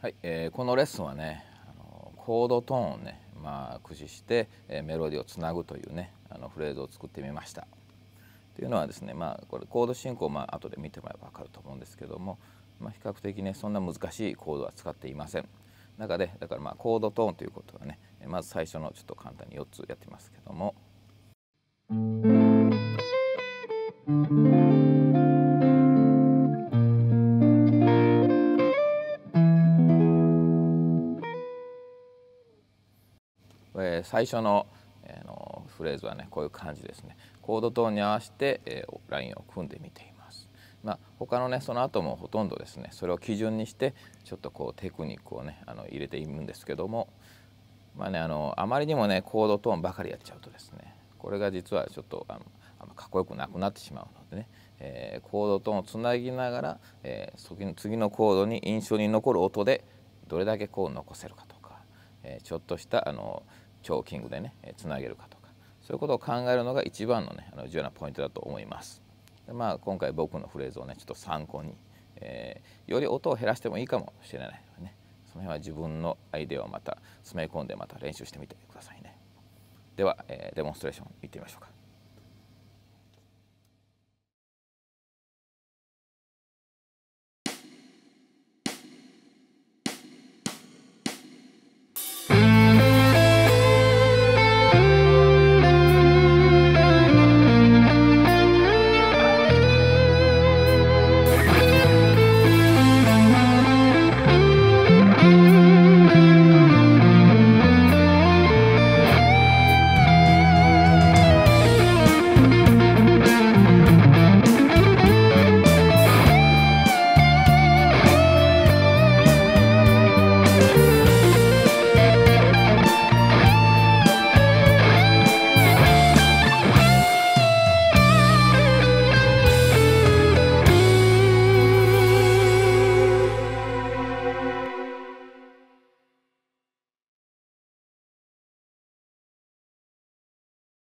はい、このレッスンはねコードトーンをね、駆使して、メロディーをつなぐというねフレーズを作ってみました。というのはですね、これコード進行を後で見てもらえば分かると思うんですけども、比較的ねそんな難しいコードは使っていません。だからコードトーンということはね、まず最初のちょっと簡単に4つやってみますけども。最初の、フレーズはねこういう感じですね。コードトーンに合わせて、ラインを組んでみています。他のねその後もほとんどですねそれを基準にしてちょっとこうテクニックをね入れているんですけども、あまりにもねコードトーンばかりやっちゃうとですねこれが実はちょっとかっこよくなくなってしまうのでね、コードトーンをつなぎながら、次のコードに印象に残る音でどれだけこう残せるかとか、ちょっとしたチョーキングでねつなげるかとか、そういうことを考えるのが一番のね重要なポイントだと思います。で今回僕のフレーズをねちょっと参考に、より音を減らしてもいいかもしれないのでね、その辺は自分のアイデアをまた詰め込んでまた練習してみてくださいね。では、デモンストレーションいってみましょうか。